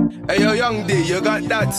Hey yo, Young D, you got that?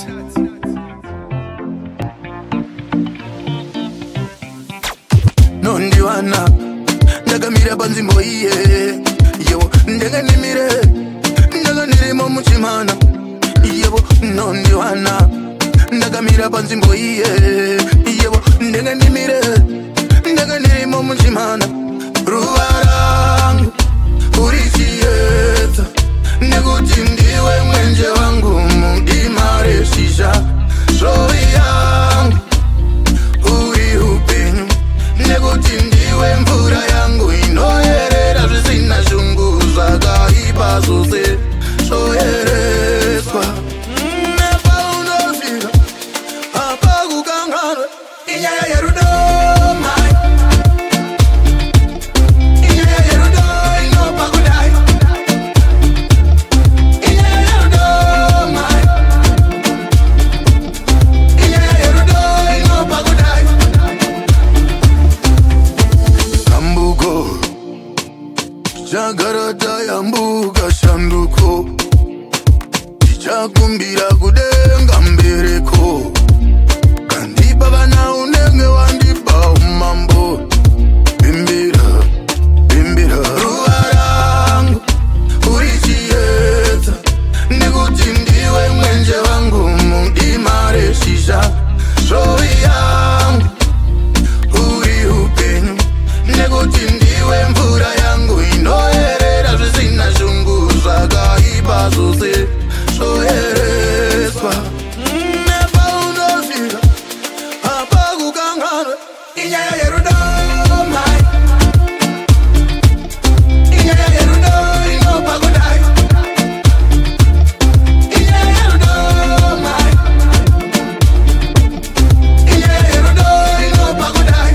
Nondiwana ndakamira panzvimbo iye yevo ndenganimire ndakanirimo muchimana yevo nondiwana ndakamira panzvimbo iye yevo ndenganimire ndakanirimo muchimana ruva rangu urichiedza nekuti ndiwe mwenje wangu mudima reshisha zvovi yangu uri upenyu nekuti ndiwe mvura yangu inoyerera zvisina shungu zvakaipa zvose zvoyereswa nepaunosvika apa kukanganwa inyaya yerudo mai inyaya yerudo inopa kudai inyaya yerudo mai inyaya yerudo inopa kudai Sambuko Chagarata yambuka shanduko Tichakumbira kudenga mbereko Kandipa vana unenge wandipa umambo Bimbira, bimbira ruva rangu urichiedza nekuti ndiwe mwenje wangu mudima reshisha zvovi yangu uri upenyu nekuti ndiwe mvura yangu inoyerera zvisina shungu zvakaipa zvose zvoyereswa nepaunosvika apa kukanganwa inyaya yerudo mai inyaya yerudo inopa kudai inyaya yerudo mai inyaya yerudo inopa kudai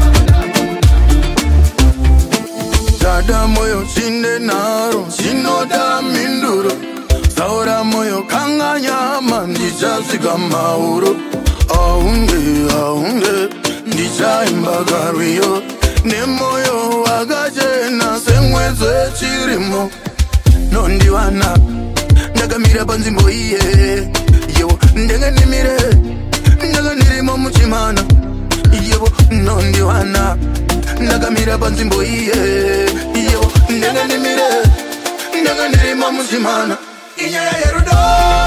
Dada moyo chinde naro chinoda minduro Saura moyo kanga nyama ndichasvika mauro Aunge, aunge ndichaimba garwiyo Nemoyo wakachena semwedzi wechirimo Nondiwana ndakamira panzvimbo iye yevo ndenganimire ndakanirimo muchimana yevo nondiwana ndakamira panzvimbo iye yevo ndenganimire ndakanirimo muchimana inyaya yerudo